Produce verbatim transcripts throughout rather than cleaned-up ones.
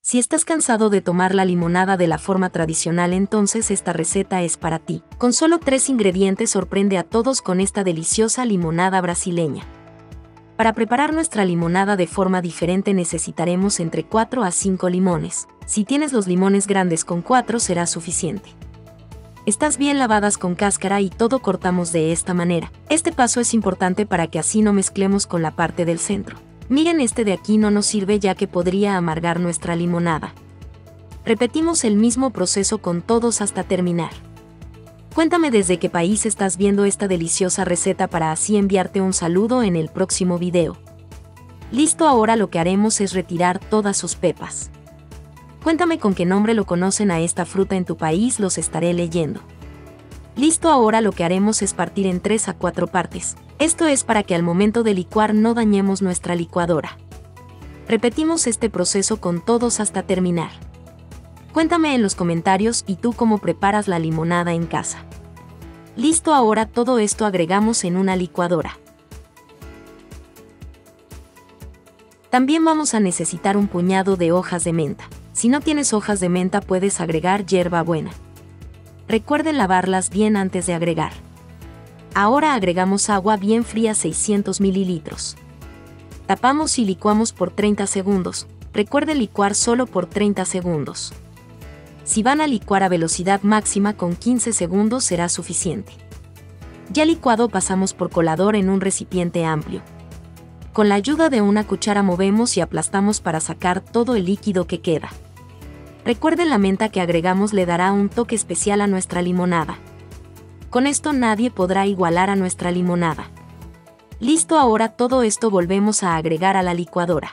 Si estás cansado de tomar la limonada de la forma tradicional, entonces esta receta es para ti. Con solo tres ingredientes sorprende a todos con esta deliciosa limonada brasileña. Para preparar nuestra limonada de forma diferente necesitaremos entre cuatro a cinco limones. Si tienes los limones grandes, con cuatro será suficiente. Estas bien lavadas con cáscara y todo cortamos de esta manera. Este paso es importante para que así no mezclemos con la parte del centro. Miren, este de aquí no nos sirve ya que podría amargar nuestra limonada. Repetimos el mismo proceso con todos hasta terminar. Cuéntame desde qué país estás viendo esta deliciosa receta para así enviarte un saludo en el próximo video. Listo, ahora lo que haremos es retirar todas sus pepas. Cuéntame con qué nombre lo conocen a esta fruta en tu país, los estaré leyendo. Listo, ahora lo que haremos es partir en tres a cuatro partes. Esto es para que al momento de licuar no dañemos nuestra licuadora. Repetimos este proceso con todos hasta terminar. Cuéntame en los comentarios y tú cómo preparas la limonada en casa. Listo, ahora todo esto agregamos en una licuadora. También vamos a necesitar un puñado de hojas de menta. Si no tienes hojas de menta, puedes agregar hierbabuena. Recuerden lavarlas bien antes de agregar. Ahora agregamos agua bien fría, seiscientos mililitros. Tapamos y licuamos por treinta segundos. Recuerden licuar solo por treinta segundos. Si van a licuar a velocidad máxima, con quince segundos será suficiente. Ya licuado, pasamos por colador en un recipiente amplio. Con la ayuda de una cuchara movemos y aplastamos para sacar todo el líquido que queda. Recuerden, la menta que agregamos le dará un toque especial a nuestra limonada. Con esto nadie podrá igualar a nuestra limonada. Listo, ahora todo esto volvemos a agregar a la licuadora.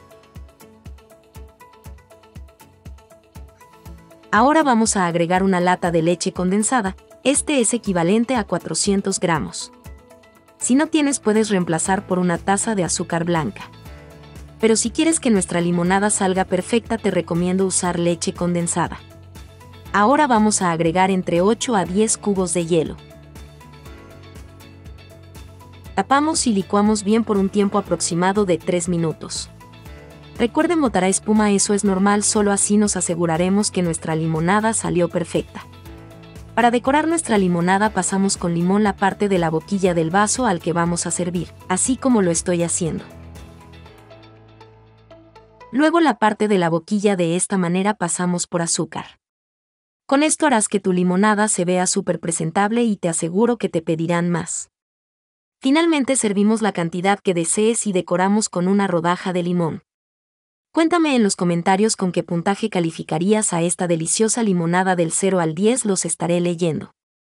Ahora vamos a agregar una lata de leche condensada. Este es equivalente a cuatrocientos gramos. Si no tienes, puedes reemplazar por una taza de azúcar blanca. Pero si quieres que nuestra limonada salga perfecta, te recomiendo usar leche condensada. Ahora vamos a agregar entre ocho a diez cubos de hielo. Tapamos y licuamos bien por un tiempo aproximado de tres minutos. Recuerden, botará espuma, eso es normal, solo así nos aseguraremos que nuestra limonada salió perfecta. Para decorar nuestra limonada, pasamos con limón la parte de la boquilla del vaso al que vamos a servir, así como lo estoy haciendo. Luego la parte de la boquilla, de esta manera pasamos por azúcar. Con esto harás que tu limonada se vea súper presentable y te aseguro que te pedirán más. Finalmente servimos la cantidad que desees y decoramos con una rodaja de limón. Cuéntame en los comentarios con qué puntaje calificarías a esta deliciosa limonada del cero al diez, los estaré leyendo.